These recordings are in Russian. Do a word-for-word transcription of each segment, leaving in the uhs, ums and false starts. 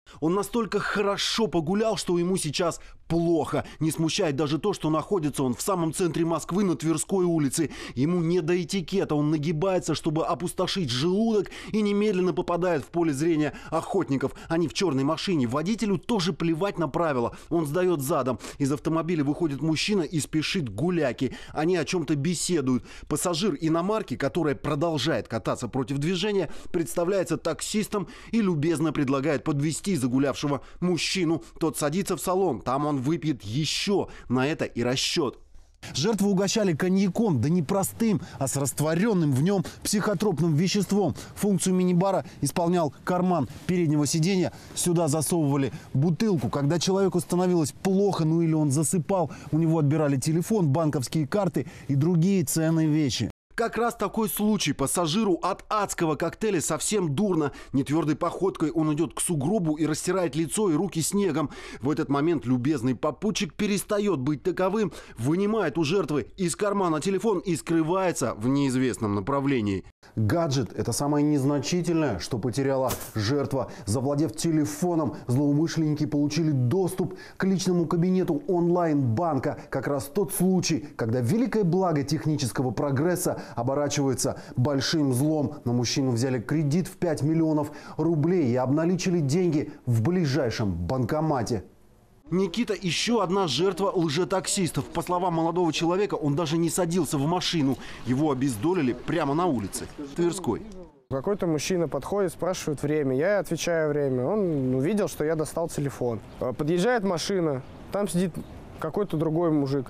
Он настолько хорошо погулял, что ему сейчас плохо. Не смущает даже то, что находится он в самом центре Москвы на Тверской улице. Ему не до этикета. Он нагибается, чтобы опустошить желудок, и немедленно попадает в поле зрения охотников. Они в черной машине. Водителю тоже плевать на правила. Он сдает задом. Из автомобиля выходит мужчина и спешит к гуляке. Они о чем-то беседуют. Пассажир иномарки, которая продолжает кататься против движения, представляется таксистом и любезно предлагает подвезти загулявшего мужчину. Тот садится в салон. Там он выпьет еще. На это и расчет. Жертву угощали коньяком, да не простым, а с растворенным в нем психотропным веществом. Функцию мини-бара исполнял карман переднего сиденья. Сюда засовывали бутылку. Когда человеку становилось плохо, ну или он засыпал, у него отбирали телефон, банковские карты и другие ценные вещи. Как раз такой случай. Пассажиру от адского коктейля совсем дурно. Нетвердой походкой он идет к сугробу и растирает лицо и руки снегом. В этот момент любезный попутчик перестает быть таковым, вынимает у жертвы из кармана телефон и скрывается в неизвестном направлении. Гаджет – это самое незначительное, что потеряла жертва. Завладев телефоном, злоумышленники получили доступ к личному кабинету онлайн-банка. Как раз тот случай, когда великое благо технического прогресса оборачивается большим злом. На мужчину взяли кредит в пять миллионов рублей и обналичили деньги в ближайшем банкомате. Никита – еще одна жертва лжетаксистов. По словам молодого человека, он даже не садился в машину. Его обездолили прямо на улице Тверской. Какой-то мужчина подходит, спрашивает время. Я отвечаю время. Он увидел, что я достал телефон. Подъезжает машина, там сидит какой-то другой мужик.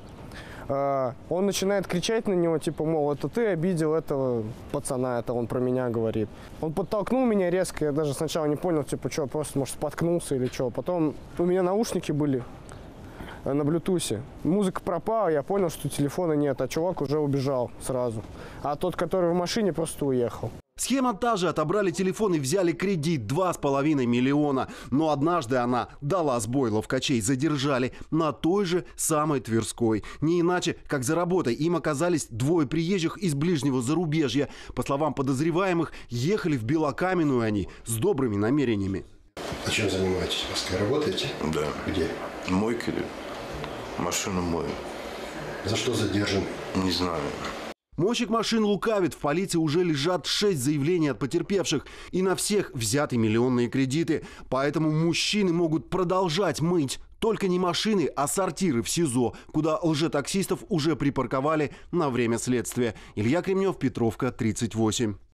Он начинает кричать на него, типа, мол, это ты обидел этого пацана, это он про меня говорит. Он подтолкнул меня резко, я даже сначала не понял, типа, что, просто, может, споткнулся или что. Потом у меня наушники были на блютусе. Музыка пропала, я понял, что телефона нет, а чувак уже убежал сразу. А тот, который в машине, просто уехал. Схема та же. Отобрали телефон и взяли кредит два с половиной миллиона. Но однажды она дала сбой, ловкачей задержали на той же самой Тверской. Не иначе, как за работой. Им оказались двое приезжих из ближнего зарубежья. По словам подозреваемых, ехали в Белокаменную они с добрыми намерениями. А чем занимаетесь? В Москве работаете? Да. Где? Мойка, машину мою. За что задержан? Не знаю. Мойщик машин лукавит. В полиции уже лежат шесть заявлений от потерпевших. И на всех взяты миллионные кредиты. Поэтому мужчины могут продолжать мыть. Только не машины, а сортиры в СИЗО, куда лжетаксистов уже припарковали на время следствия. Илья Кремнев, Петровка, тридцать восемь.